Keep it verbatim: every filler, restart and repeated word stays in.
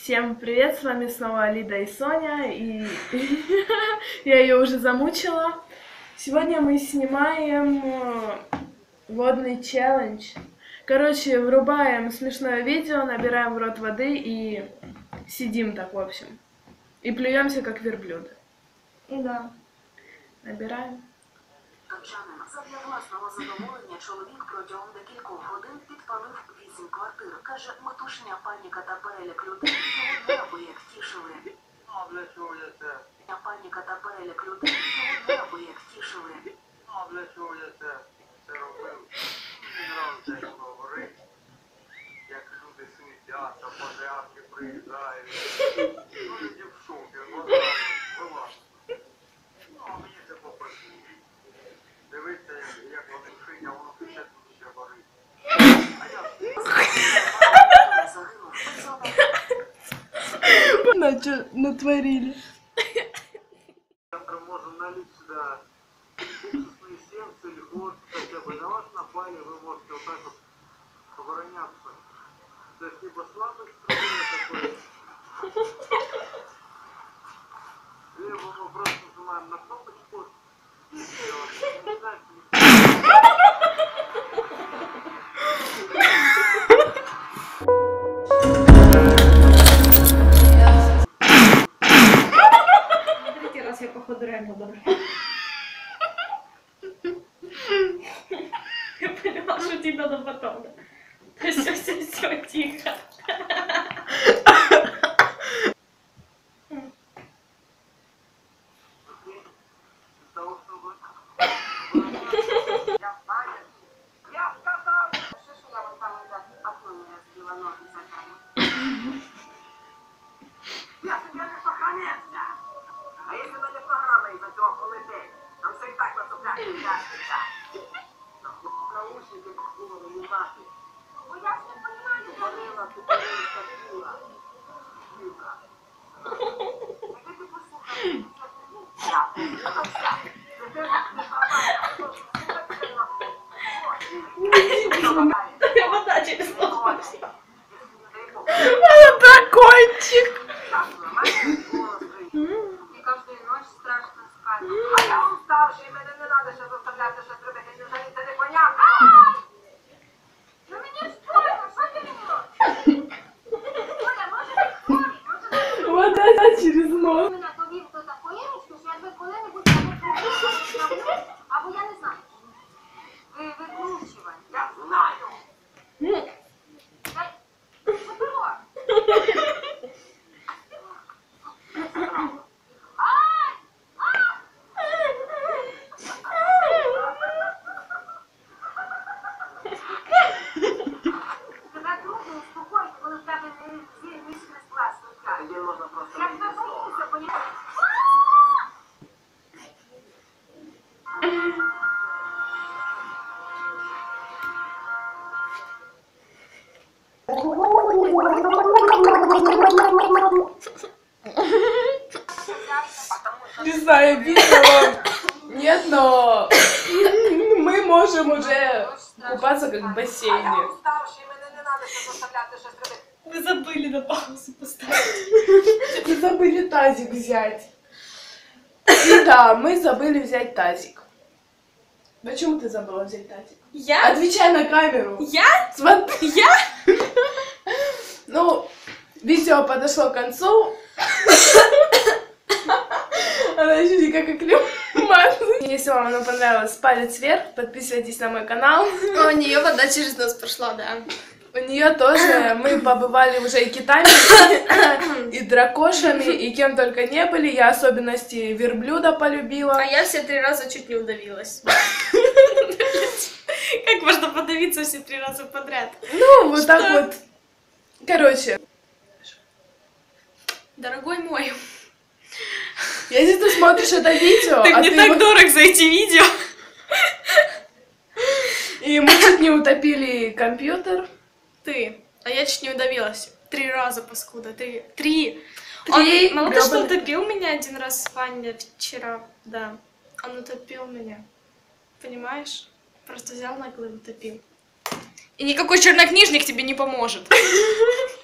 Всем привет, с вами снова Лида и Соня, и я ее уже замучила. Сегодня мы снимаем водный челлендж. Короче, врубаем смешное видео, набираем в рот воды и сидим так, в общем. И плюемся, как верблюд. Да. Набираем. Задля власного задоволення чоловік протягом декількох годин підпалив вісім квартир. Каже, метушня, паніка та переляк людей його неабияк тішили. А для чого я це? Паніка та переляк людей його неабияк тішили. А для чого я це? Це робив? Мені нравиться, як воно горить. Як люди смітять, а пожарки приїжджають. Ну, люди в шокі, ну, так, ну, а мені це попрацює. Дивіться, як вони вшить, а воно ще тут ще горить. А я Что натворили? завтра можем налить сюда уксусные семцы или год, хотя бы на вас напали, вы можете вот так вот обороняться. То есть либо слабость, такое, либо мы просто нажимаем на кнопочку и все. Не знаю, Третий раз я, походу, реально добре. Я поняла, что тебе надо потом. Все, все, все, тихо. из-за того, чтобы... Я знаю. Я сказав. Що ж я вам там за окном не розбила ноги за камінь? Я собі не сохранився. А якщо мене програма із-за цього полетить, нам все і так наступляти не тяжкіся. Наушники було вимати. Бо я ж не понимаю. Говорила, ти повинна сила. Юка. Якби ти послухав, я послухався. Вода через нос пошла. Дракончик. І кожної ночі страшно спати. А я вам старший, мене не треба ще заставляти щось робити, невже це непонятно? Ну мені ж больно, що ти мені робиш? Оля, може ти хворий, може ти Вода через нос. мене повів до такої речки, що якби коли-небудь мене пробували, або я не знаю. Ви викручування. Я знаю. Дай, що ти робиш? Ай! Тебе трудно успокоїти, коли в тебе не всі місяці склад звучать. Тоді можна просто... Я тебе боюся, понімаєш? Не знаю, видела. Нет, но мы можем уже купаться как в А я бассейне. уставший, мене не треба ще заставляти щось робити. Вы забыли на паузу поставить. Вы забыли тазик взять. И да, мы забыли взять тазик. Почему ты забыла взять тазик? Я? Отвечай на камеру. Я? Смотри. Я? Ну, видео подошло к концу. Она еще никак как лимон. Если вам оно понравилось, палец вверх, подписывайтесь на мой канал. У нее вода через нос прошла, да. У нее тоже, мы побывали уже и китами, и дракошами, и кем только не были. Я особенности верблюда полюбила. А я все три раза чуть не удавилась. Как можно подавиться все три раза подряд? Ну, вот так вот. Короче. Дорогой мой, Если ты смотришь это видео, ты а мне ты так его- дорог за эти видео. и мы чуть не утопили компьютер. Ты. А я чуть не удавилась. Три раза, паскуда. Три. Три. Три Он, мало того, что грёбаных- утопил меня один раз Ваня вчера, да. Он утопил меня. Понимаешь? Просто взял нагло и утопил. И никакой чернокнижник тебе не поможет.